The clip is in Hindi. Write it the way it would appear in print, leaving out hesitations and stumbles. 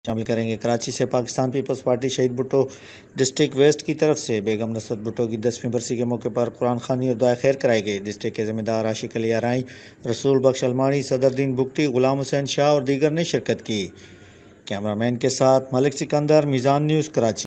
शामिल करेंगे। कराची से पाकिस्तान पीपल्स पार्टी शहीद भुट्टो डिस्ट्रिक्ट वेस्ट की तरफ से बेगम नसरत भुट्टो की 10वीं बरसी के मौके पर कुरान खानी और दुआ खैर कराई गई। डिस्ट्रिक्ट के जिम्मेदार आशिक अली आराई, रसूल बख्श अलमारी, सदरुद्दीन बुगटी, गुलाम हुसैन शाह और दीगर ने शिरकत की। कैमरामैन के साथ मलिक सिकंदर, मीज़ान न्यूज़, कराची।